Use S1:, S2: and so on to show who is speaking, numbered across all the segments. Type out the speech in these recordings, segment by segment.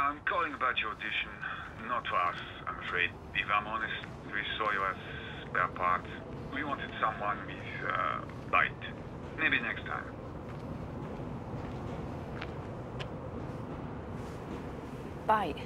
S1: I'm calling about your audition. Not to us, I'm afraid. If I'm honest, we saw you as spare parts. We wanted someone with bite. Maybe next time.
S2: Bite.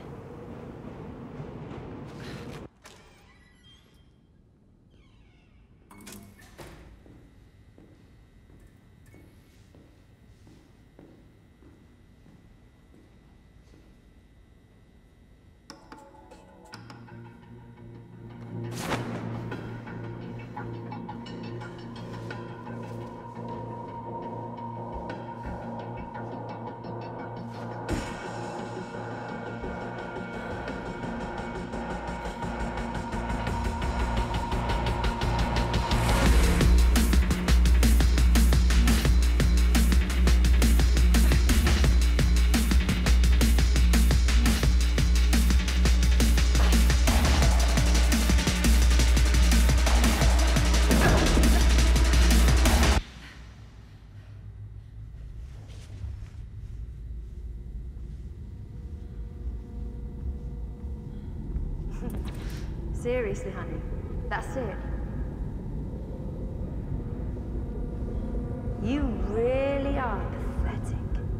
S3: Seriously, honey, that's it. You really are pathetic.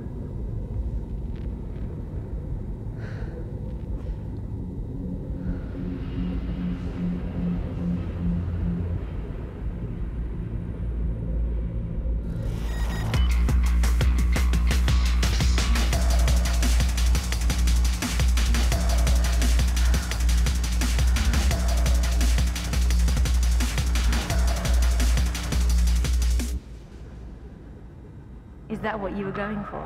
S3: Is that what you were going for?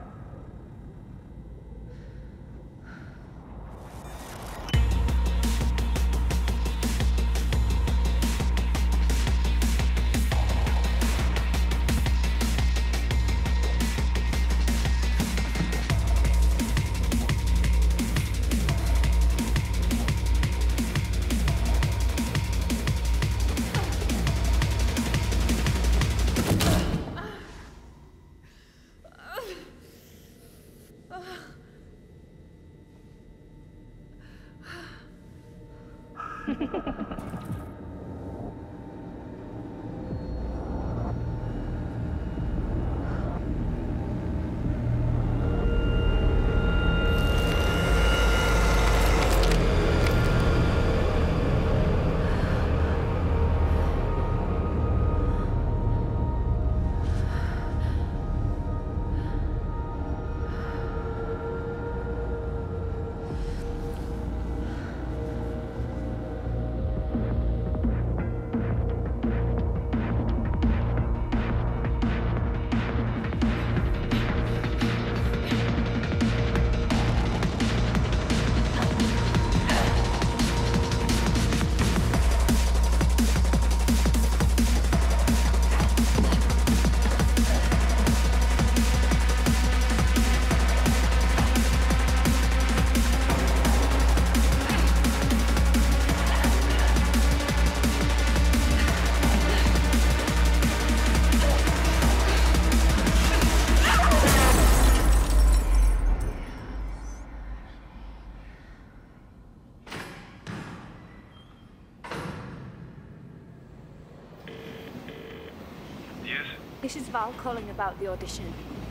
S2: This is Val calling about the audition.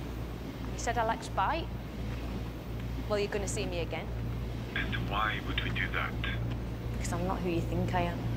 S2: You said I lacked bite? Well, you're gonna see me again.
S1: And why would we do that?
S2: Because I'm not who you think I am.